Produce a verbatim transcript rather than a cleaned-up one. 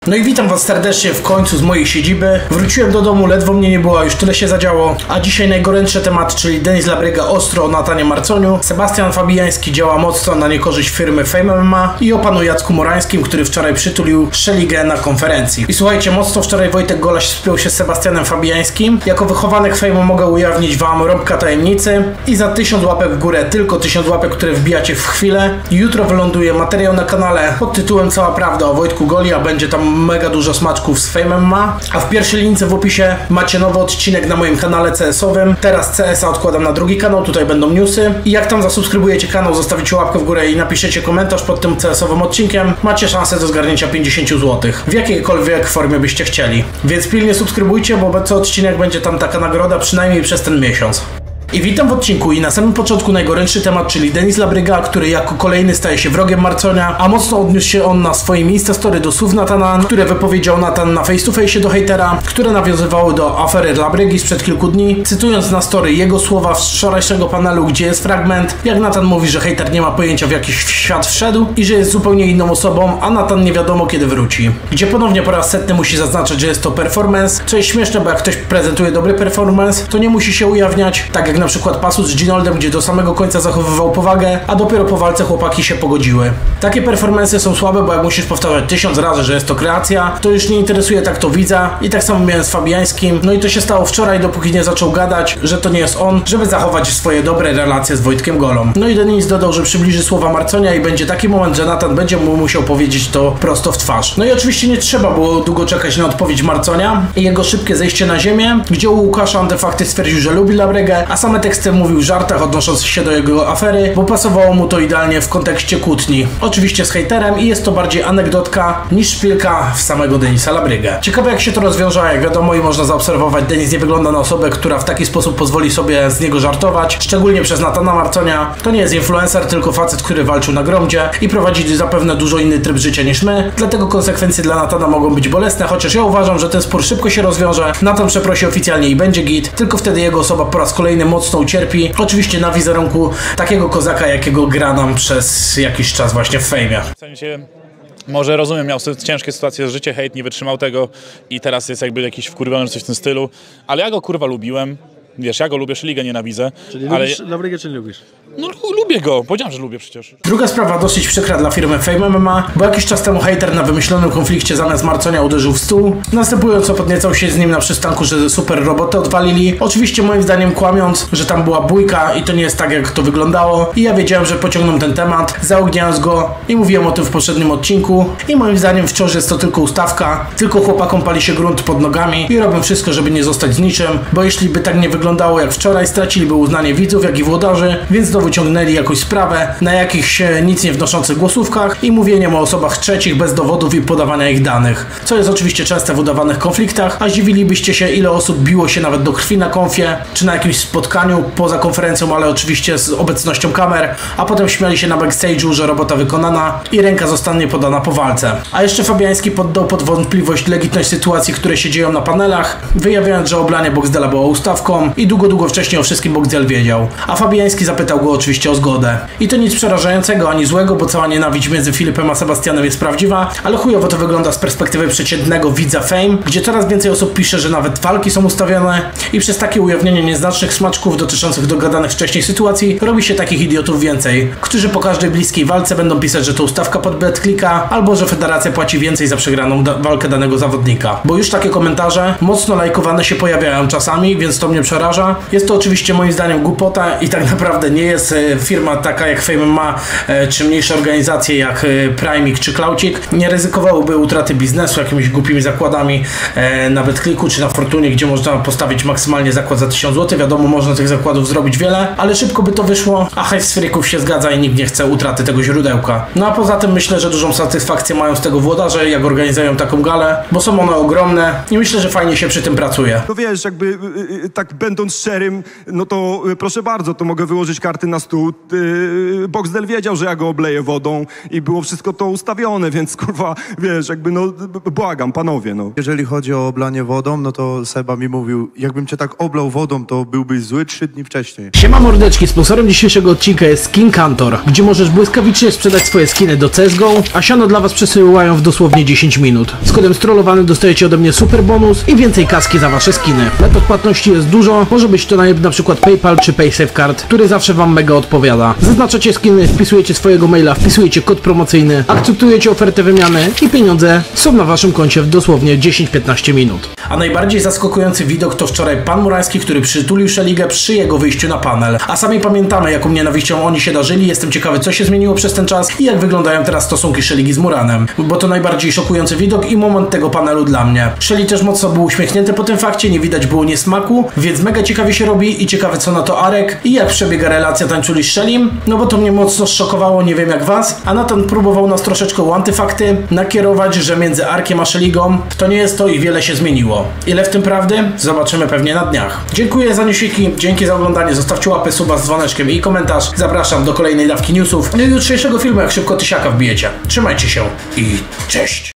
No i witam was serdecznie w końcu z mojej siedziby. Wróciłem do domu, ledwo mnie nie było, już tyle się zadziało. A dzisiaj najgorętszy temat, czyli Denis Labryga ostro o Natanie Marconiu. Sebastian Fabijański działa mocno na niekorzyść firmy Fame M M A i o panu Jacku Morańskim, który wczoraj przytulił Szeligę na konferencji. I słuchajcie, mocno wczoraj Wojtek Golaś spiął się z Sebastianem Fabijańskim. Jako wychowanek Fame'u mogę ujawnić wam rąbka tajemnicy i za tysiąc łapek w górę, tylko tysiąc łapek, które wbijacie w chwilę. Jutro wyląduje materiał na kanale pod tytułem Cała prawda o Wojtku Goli, a będzie tam mega dużo smaczków z Fame M M A. A w pierwszej lince w opisie macie nowy odcinek na moim kanale C S-owym. Teraz C S a odkładam na drugi kanał, tutaj będą newsy. I jak tam zasubskrybujecie kanał, zostawicie łapkę w górę i napiszecie komentarz pod tym C S-owym odcinkiem, macie szansę do zgarnięcia pięćdziesiąt złotych. W jakiejkolwiek formie byście chcieli. Więc pilnie subskrybujcie, bo co odcinek będzie tam taka nagroda, przynajmniej przez ten miesiąc. I witam w odcinku i na samym początku najgorętszy temat, czyli Denis Labryga, który jako kolejny staje się wrogiem Marconia, a mocno odniósł się on na swoim Instastory do słów Natana, które wypowiedział Natan na face to face do hejtera, które nawiązywały do afery Labrygi sprzed kilku dni, cytując na story jego słowa z wczorajszego panelu, gdzie jest fragment, jak Natan mówi, że hejter nie ma pojęcia w jaki świat wszedł i że jest zupełnie inną osobą, a Natan nie wiadomo kiedy wróci. Gdzie ponownie po raz setny musi zaznaczyć, że jest to performance, co jest śmieszne, bo jak ktoś prezentuje dobry performance, to nie musi się ujawniać, tak jak na przykład Pasus z Ginoldem, gdzie do samego końca zachowywał powagę, a dopiero po walce chłopaki się pogodziły. Takie performance'y są słabe, bo jak musisz powtarzać tysiąc razy, że jest to kreacja, to już nie interesuje tak to widza i tak samo miałem z Fabijańskim. No i to się stało wczoraj, dopóki nie zaczął gadać, że to nie jest on, żeby zachować swoje dobre relacje z Wojtkiem Golą. No i Denis dodał, że przybliży słowa Marconia i będzie taki moment, że Natan będzie mu musiał powiedzieć to prosto w twarz. No i oczywiście nie trzeba było długo czekać na odpowiedź Marconia i jego szybkie zejście na ziemię, gdzie u Łukasza Antefakty stwierdził, że lubi Labrygę, a same teksty mówił w żartach odnoszących się do jego afery, bo pasowało mu to idealnie w kontekście kłótni. Oczywiście z hejterem i jest to bardziej anegdotka niż szpilka w samego Denisa Labrygę. Ciekawe jak się to rozwiąże, jak wiadomo i można zaobserwować, Denis nie wygląda na osobę, która w taki sposób pozwoli sobie z niego żartować, szczególnie przez Natana Marconia. To nie jest influencer, tylko facet, który walczył na gromdzie i prowadzi zapewne dużo inny tryb życia niż my, dlatego konsekwencje dla Natana mogą być bolesne, chociaż ja uważam, że ten spór szybko się rozwiąże. Natan przeprosi oficjalnie i będzie git, tylko wtedy jego osoba po raz kolejny mocno ucierpi. Oczywiście na wizerunku takiego kozaka, jakiego gra nam przez jakiś czas właśnie w fejmie. W sensie, może rozumiem, miał ciężkie sytuacje z życie, hejt, nie wytrzymał tego i teraz jest jakby jakiś wkurwiony, coś w tym stylu, ale ja go kurwa lubiłem. Wiesz, ja go lubię, Szeligę nienawidzę. Czyli ale... lubisz Labrygę, czy nie lubisz? No lubię go, powiedziałem, że lubię przecież. Druga sprawa dosyć przykra dla firmy Fame M M A, bo jakiś czas temu hejter na wymyślonym konflikcie zamiast Marconia uderzył w stół, następująco podniecał się z nim na przystanku, że super robotę odwalili. Oczywiście moim zdaniem kłamiąc, że tam była bójka i to nie jest tak jak to wyglądało i ja wiedziałem, że pociągną ten temat, zaogniając go i mówiłem o tym w poprzednim odcinku i moim zdaniem wciąż jest to tylko ustawka, tylko chłopakom pali się grunt pod nogami i robią wszystko, żeby nie zostać z niczym, bo jeśli by tak nie wyglądało jak wczoraj, straciliby uznanie widzów, jak i włodarzy, więc do wyciągnęli jakąś sprawę na jakichś nic nie wnoszących głosówkach i mówieniem o osobach trzecich bez dowodów i podawania ich danych, co jest oczywiście częste w udawanych konfliktach, a zdziwilibyście się, ile osób biło się nawet do krwi na konfie, czy na jakimś spotkaniu poza konferencją, ale oczywiście z obecnością kamer, a potem śmiali się na backstage'u, że robota wykonana i ręka zostanie podana po walce. A jeszcze Fabijański poddał pod wątpliwość legitność sytuacji, które się dzieją na panelach, wyjawiając, że oblanie Boxdela było ustawką i długo, długo wcześniej o wszystkim Boxdel wiedział. A Fabijański zapytał go oczywiście o zgodę. I to nic przerażającego ani złego, bo cała nienawiść między Filipem a Sebastianem jest prawdziwa, ale chujowo to wygląda z perspektywy przeciętnego widza Fame, gdzie coraz więcej osób pisze, że nawet walki są ustawione i przez takie ujawnienie nieznacznych smaczków dotyczących dogadanych wcześniej sytuacji robi się takich idiotów więcej, którzy po każdej bliskiej walce będą pisać, że to ustawka pod betklika, albo że federacja płaci więcej za przegraną da walkę danego zawodnika. Bo już takie komentarze mocno lajkowane się pojawiają czasami, więc to mnie przeraża. Jest to oczywiście moim zdaniem głupota i tak naprawdę nie jest e, firma taka jak Fame M M A, e, czy mniejsze organizacje jak e, Primik czy Klaucik nie ryzykowałyby utraty biznesu jakimiś głupimi zakładami e, na BetClicku czy na Fortunie, gdzie można postawić maksymalnie zakład za tysiąc złotych. Wiadomo, można tych zakładów zrobić wiele, ale szybko by to wyszło, a hajs z frików się zgadza i nikt nie chce utraty tego źródełka. No a poza tym myślę, że dużą satysfakcję mają z tego włodarze, jak organizują taką galę, bo są one ogromne i myślę, że fajnie się przy tym pracuje. No wiesz, jakby y, y, tak będąc szczerym, no to y, proszę bardzo, to mogę wyłożyć kartę karty na stół, yy, Boxdel wiedział, że ja go obleję wodą i było wszystko to ustawione, więc kurwa, wiesz, jakby no, błagam, panowie, no. Jeżeli chodzi o oblanie wodą, no to Seba mi mówił, jakbym cię tak oblał wodą, to byłbyś zły trzy dni wcześniej. Siema mordeczki, sponsorem dzisiejszego odcinka jest Skin Kantor, gdzie możesz błyskawicznie sprzedać swoje skiny do C S G O, a siano dla was przesyłają w dosłownie dziesięć minut. Z kodem strollowany dostajecie ode mnie super bonus i więcej kaski za wasze skiny. Metod płatności jest dużo, może być to na, na przykład PayPal czy PaySafeCard, który zawsze wam mega odpowiada. Zaznaczacie skiny, wpisujecie swojego maila, wpisujecie kod promocyjny, akceptujecie ofertę wymiany i pieniądze są na waszym koncie w dosłownie dziesięć piętnaście minut. A najbardziej zaskakujący widok to wczoraj pan Murański, który przytulił Szeligę przy jego wyjściu na panel. A sami pamiętamy, jaką nienawiścią oni się darzyli. Jestem ciekawy, co się zmieniło przez ten czas i jak wyglądają teraz stosunki Szeligi z Muranem. Bo to najbardziej szokujący widok i moment tego panelu dla mnie. Szeli też mocno był uśmiechnięty po tym fakcie, nie widać było niesmaku, więc mega ciekawie się robi i ciekawe co na to Arek i jak przebiega relacja tańczuli z Szelim, no bo to mnie mocno zszokowało, nie wiem jak was. A Natan próbował nas troszeczkę o antyfakty nakierować, że między Arkiem a Szeligą to nie jest to i wiele się zmieniło. Ile w tym prawdy? Zobaczymy pewnie na dniach. Dziękuję za newsiki, dzięki za oglądanie, zostawcie łapę, suba z dzwoneczkiem i komentarz. Zapraszam do kolejnej dawki newsów. No i jutrzejszego filmu, jak szybko tysiaka wbijecie. Trzymajcie się i cześć!